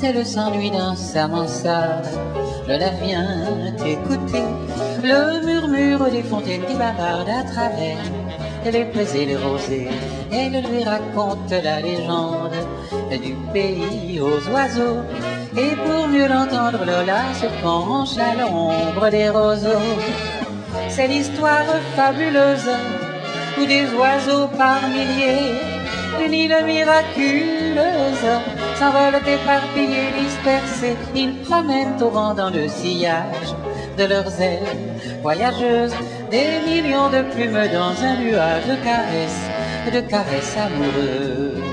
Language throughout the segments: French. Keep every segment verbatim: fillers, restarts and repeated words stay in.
elle s'ennuie dans sa mansarde, je la viens écouter le murmure des fontaines qui bavardent à travers les prés et les rosées. Elle lui raconte la légende du pays aux oiseaux, et pour mieux l'entendre, Lola se penche à l'ombre des roseaux. C'est l'histoire fabuleuse où des oiseaux par milliers d'une île miraculeuse s'envolent éparpillés, dispersés. Ils promènent au vent dans le sillage de leurs ailes voyageuses des millions de plumes dans un nuage de caresses, de caresses amoureuses.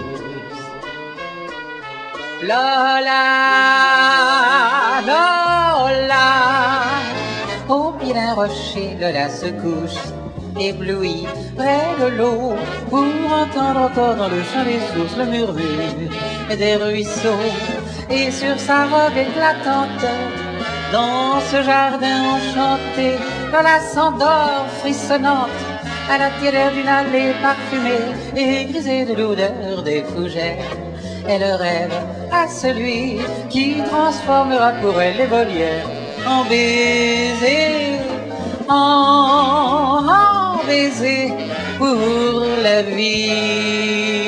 Lola, Lola, au pied d'un rocher, Lola se couche éblouie près de l'eau pour entendre encore dans le chant des sources le murmure des ruisseaux. Et sur sa robe éclatante, dans ce jardin enchanté, Lola s'endort frissonnante à la tiédeur d'une allée parfumée et grisée de l'odeur des fougères. Elle rêve à celui qui transformera pour elle les volières en baisers, en, en baisers pour la vie.